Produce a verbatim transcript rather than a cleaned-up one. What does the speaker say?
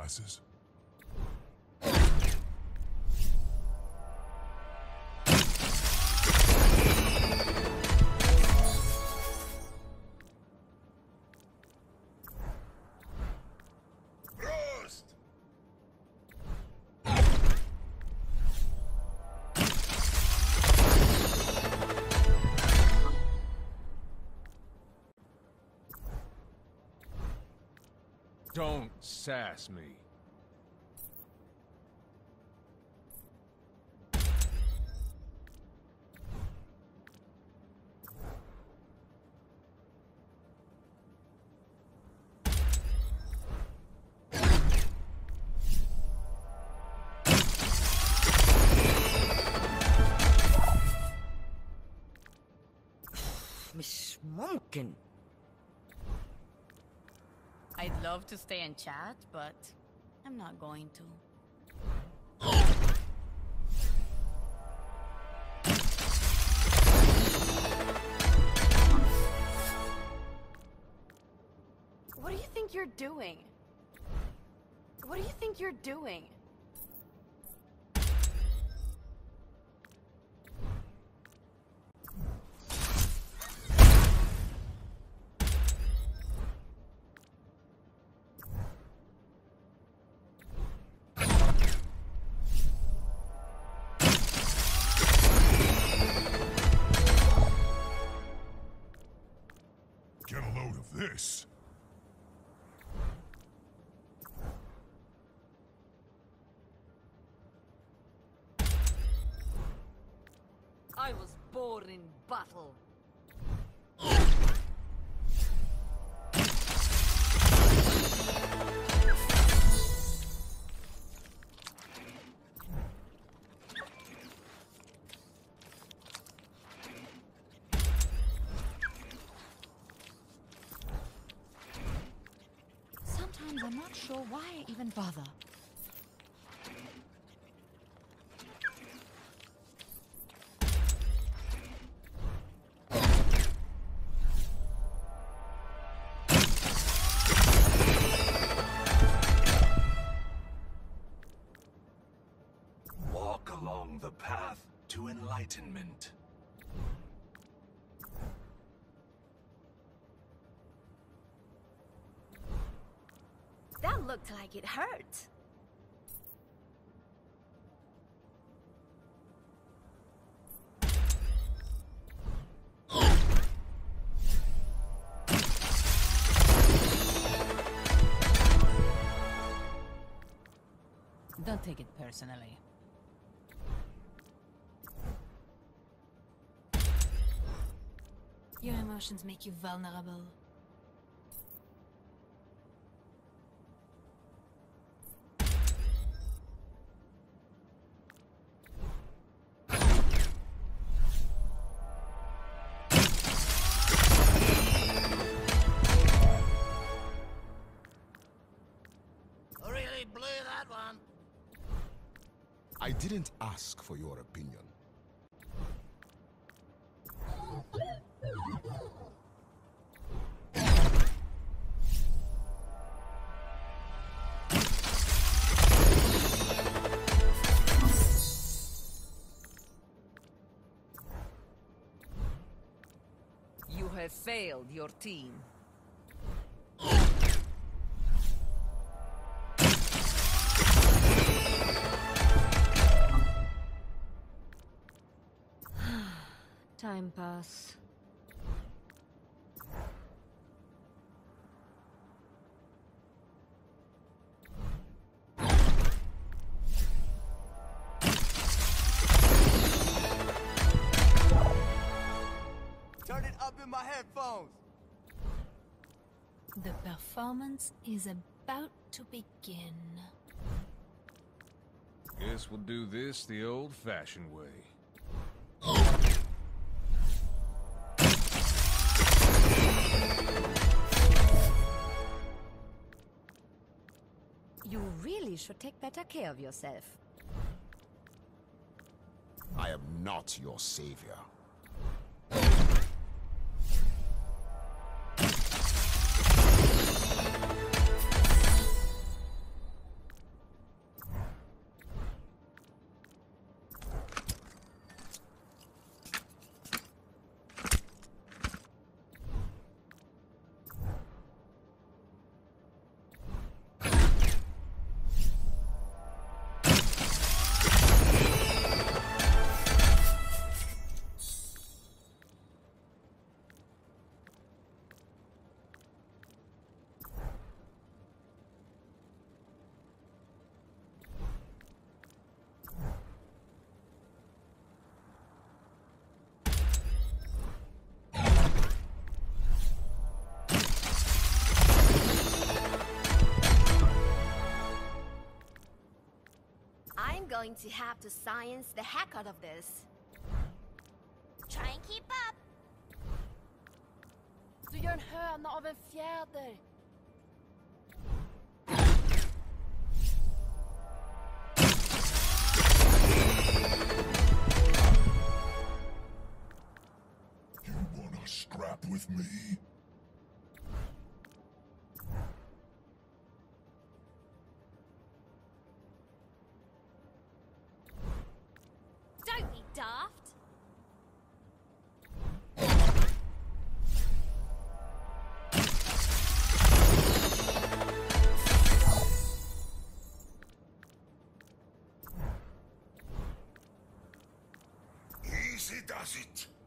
passes. Don't sass me. مش ممكن. I'd love to stay and chat, but I'm not going to. What do you think you're doing? What do you think you're doing? Get a load of this. I was born in battle. Sometimes I'm not sure why I even bother. Walk along the path to enlightenment. That looked like it hurt. Don't take it personally. Your emotions make you vulnerable. Really blew that one. I didn't ask for your opinion. You have failed your team. Time pass. Turn it up in my headphones. The performance is about to begin. Guess we'll do this the old-fashioned way. You really should take better care of yourself. I am not your savior. going to have to science the heck out of this. Try and keep up. Du gör en höna av en fjäder. You wanna scrap with me? Don't be daft. Easy does it.